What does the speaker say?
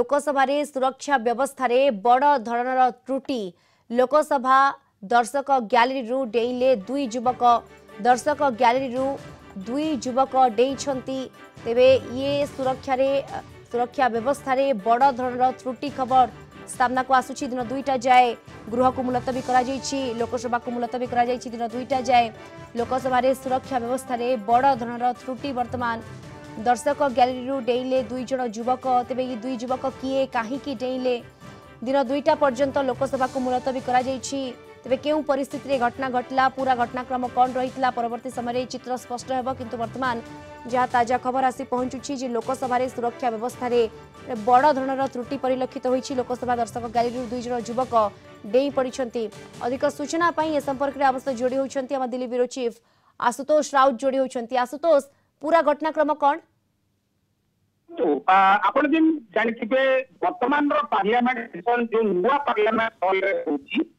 लोकसभा रे सुरक्षा व्यवस्था रे बड़ धरणर त्रुटि लोकसभा दर्शक गैलरी रु डेइले दुई युवक दर्शक गैलरी रु दुई युवक डेइछंती तेबे ये सुरक्षा व्यवस्था रे बड़ धरणर त्रुटि खबर सामना को आसुची दिन दुईटा जाए गृह को मुलतवी करा जायछि लोकसभा को मुलतवी करा जायछि दिन दुईटा जाए लोकसभा रे सुरक्षा व्यवस्था रे बड़ धरणर त्रुटि वर्तमान दर्शक गैलरी रु डेइले दुई जण युवक तेबे ये दुई युवक किए काहीकि डेइले दिन दुईटा पर्यंत लोकसभा को मुलतवी करा जायछि तेबे केउ परिस्थिति रे घटना घटला पूरा घटनाक्रम कौन रहितला परवर्ती समय चित्र स्पष्ट हेबो किंतु वर्तमान जहाँ ताजा खबर आसी पहुंचुछि जे लोकसभा रे सुरक्षा व्यवस्था रे बड़ धरणर त्रुटि परिलक्षित होईछि लोकसभा दर्शक गैलरी रु दुई जण युवक डेई पड़िछंती अधिक सूचना पई ए संपर्क रे अवस्था जोड़ी होइछंती हम दिल्ली ब्यूरो चीफ आशुतोष राउत जोड़ी होइछंती आशुतोष पूरा घटनाक्रम कौन तो आपण जिन जानिथिबे वर्तमान रो पार्लियामेंट सेशन जो नुवा पार्लियामेंट हॉल रे होची